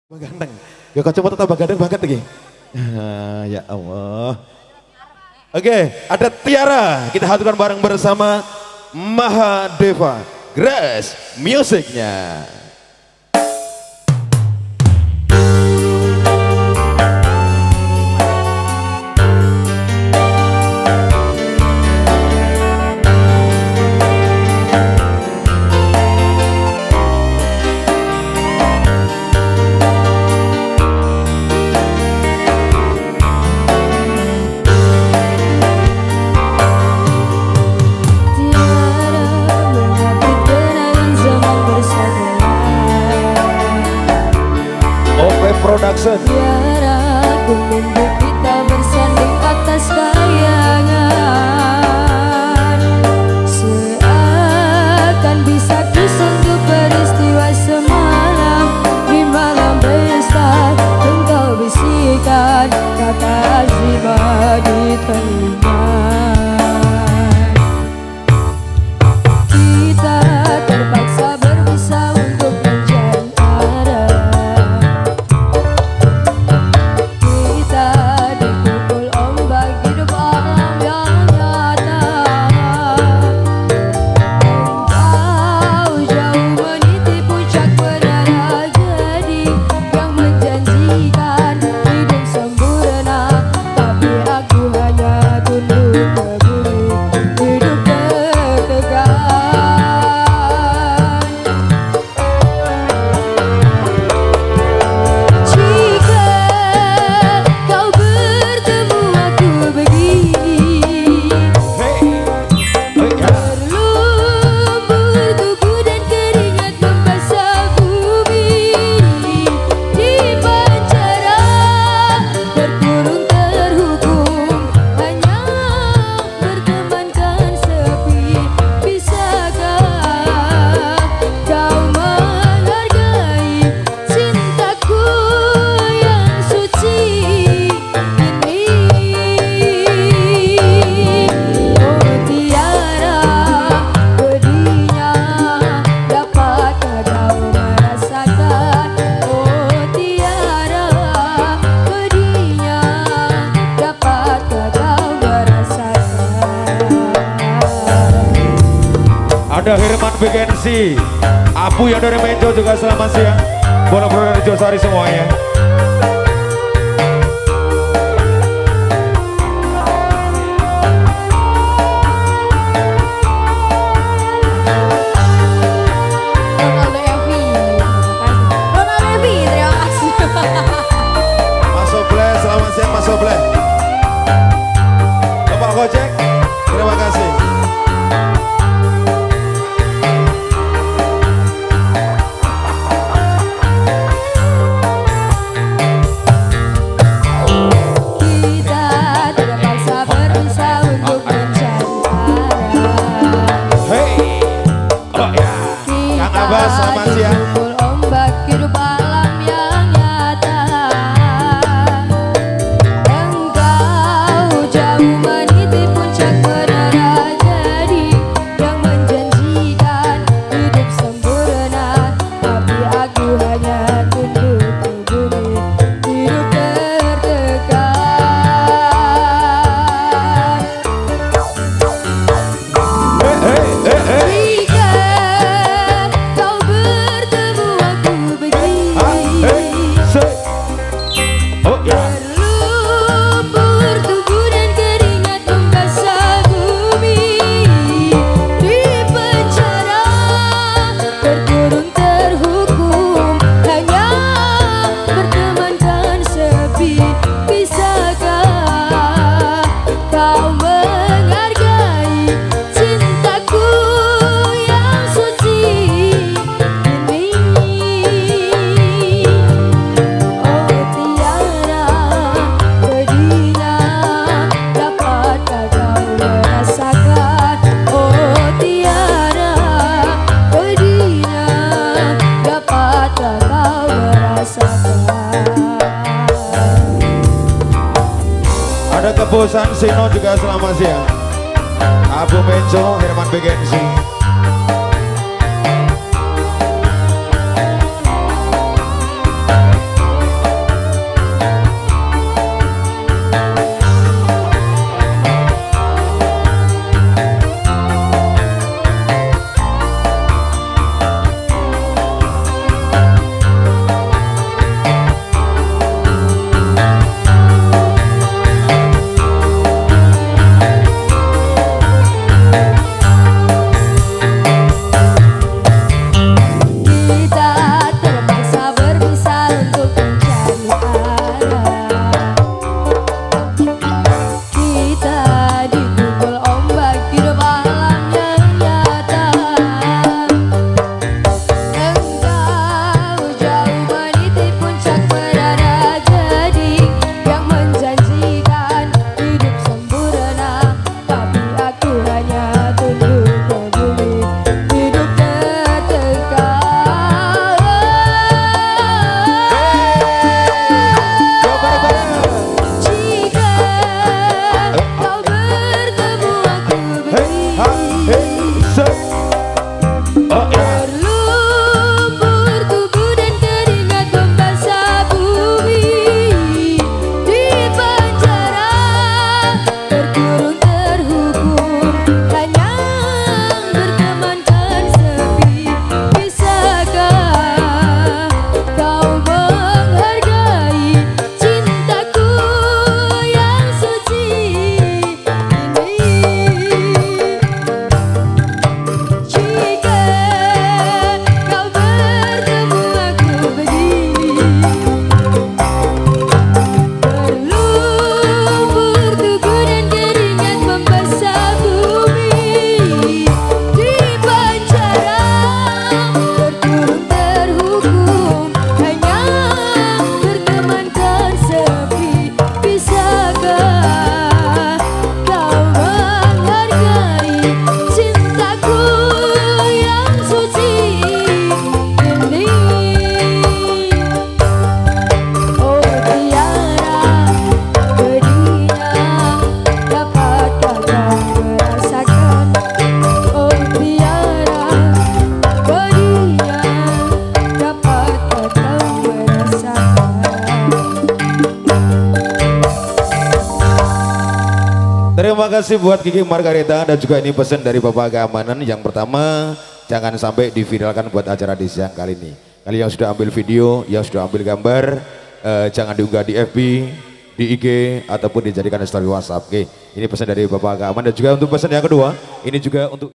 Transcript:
Ganteng. Ya kacamata tambah ganteng banget lagi. Ya Allah. Oke, ada Tiara. Kita haturkan bareng bersama Mahadeva. Grace musiknya. Production. Biar aku menunggu kita bersanding atas kayangan, seakan bisa kusentuh peristiwa semalam. Di malam besar engkau bisikan kata azimah di telinga. Kita terpaksa berpisah untuk mencari arah. Ada Herman Begensi, Apu yang dari Menjo juga selamat siang. Boro-boro dari Josari semuanya. Mas Oble, selamat siang Mas Oble. Bapak Gojek, terima kasih. Selamat siang. Ombak hidup alam yang nyata. Engkau jauh meniti puncak menara jadi yang menjanjikan hidup sempurna, tapi aku hanya tunduk ke bumi, hidup tertekan. Ada Kebosan Sino juga selamat siang. Abu Menjo, Herman Begensi. terima kasih buat Kiki Margareta dan juga ini pesan dari Bapak Keamanan. Yang pertama, jangan sampai diviralkan buat acara di siang kali ini. Kalian yang sudah ambil video, yang sudah ambil gambar, jangan diunggah di FB, di IG ataupun dijadikan story WhatsApp. Oke, ini pesan dari Bapak Keamanan dan juga untuk pesan yang kedua, ini juga untuk